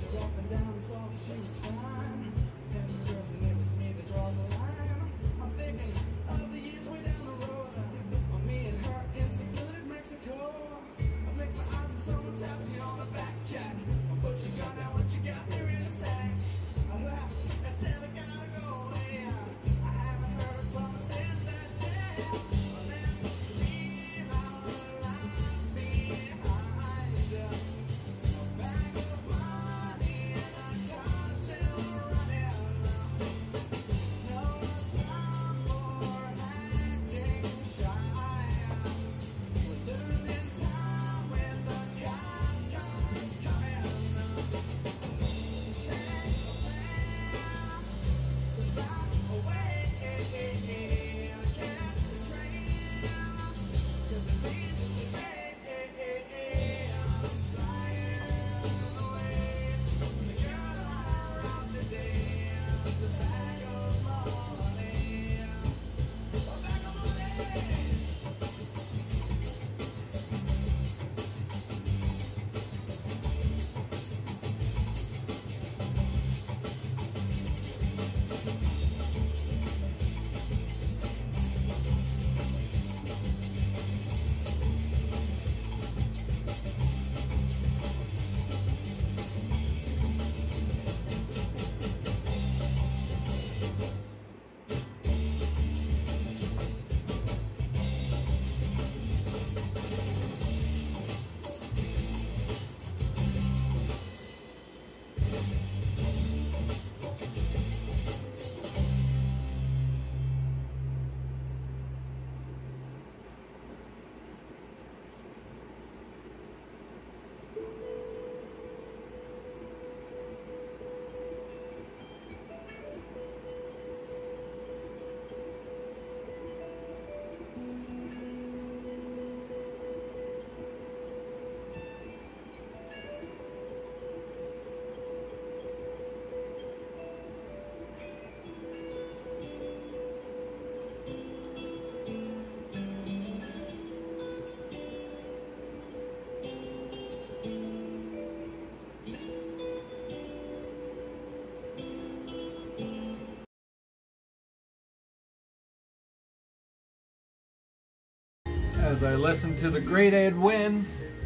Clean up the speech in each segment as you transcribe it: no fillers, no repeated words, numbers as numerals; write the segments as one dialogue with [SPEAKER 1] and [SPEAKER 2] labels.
[SPEAKER 1] as I listen to the great Edwin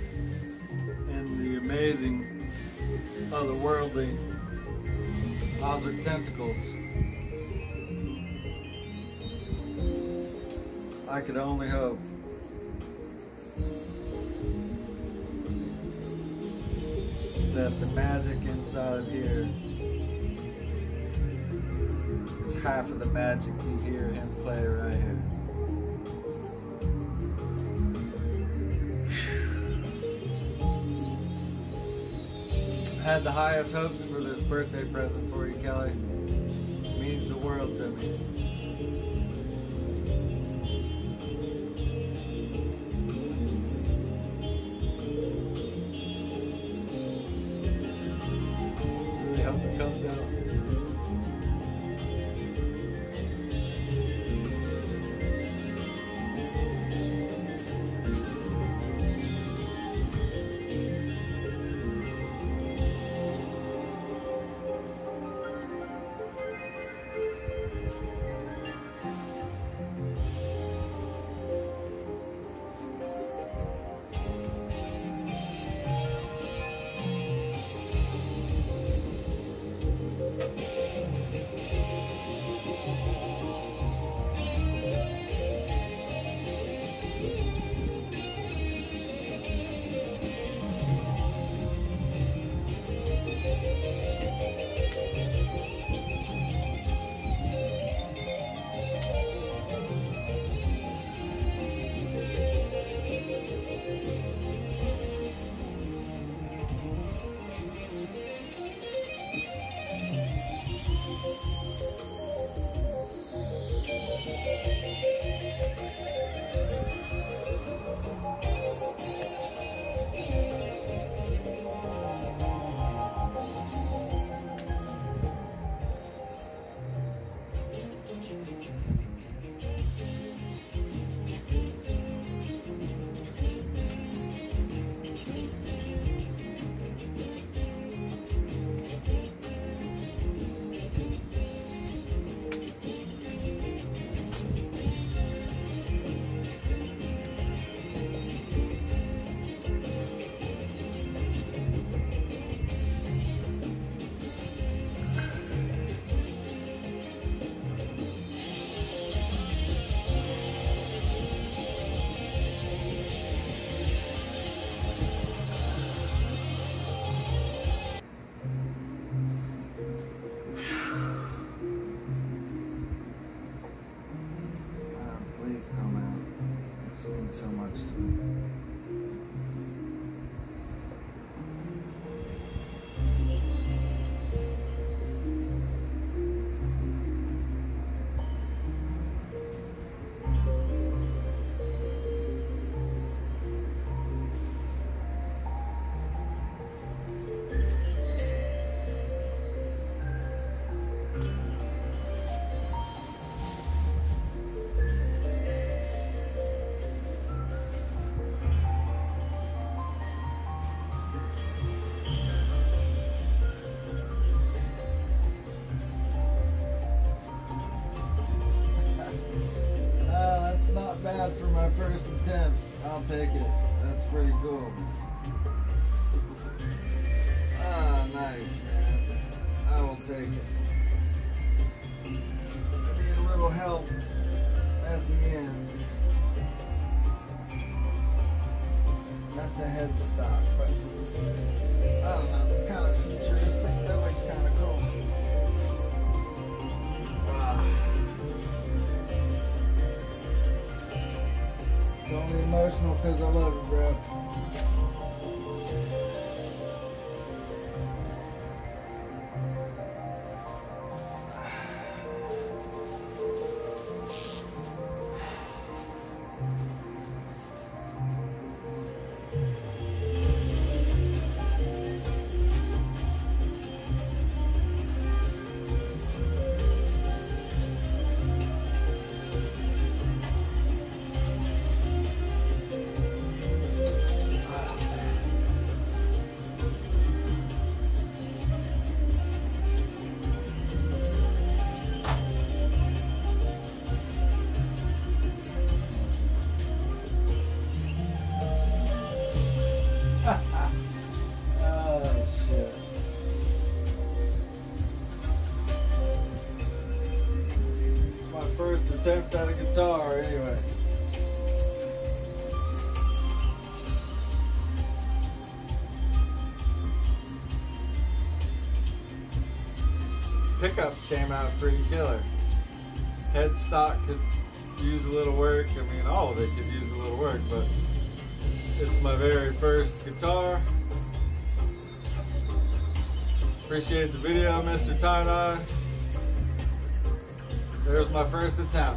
[SPEAKER 1] and the amazing otherworldly Ozark Tentacles. I could only hope that the magic inside of here is half of the magic you hear him play right here. I had the highest hopes for this birthday present for you, Kelly. It means the world to me. Really hope it comes out. I'll take it. That's pretty cool. Ah, nice, man. I will take it. I need a little help at the end. Not the headstock, but I don't know. It's kind of futuristic. That looks kind of cool. Wow. It's only emotional because I love you, bro. Oh, shit. It's my first attempt at a guitar, anyway. Pickups came out pretty killer. Headstock could use a little work. I mean, all of it could use a little work, but it's my very first guitar. Appreciate the video, MrTieDye. There's my first attempt.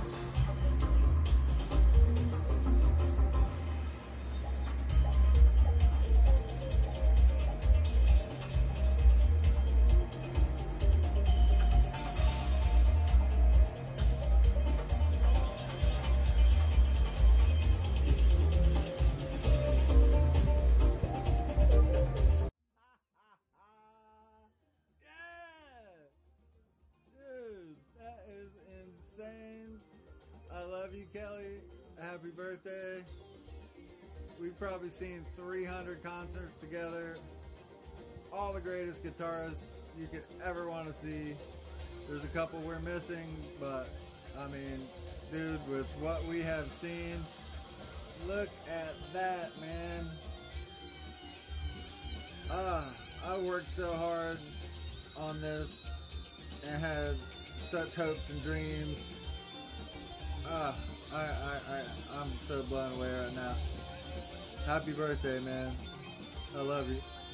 [SPEAKER 1] Insane. I love you, Kelly. Happy birthday. We've probably seen 300 concerts together. All the greatest guitarists you could ever want to see. There's a couple we're missing, but I mean, dude, with what we have seen, look at that, man. I worked so hard on this and had such hopes and dreams. I'm so blown away right now. Happy birthday, man. I love you.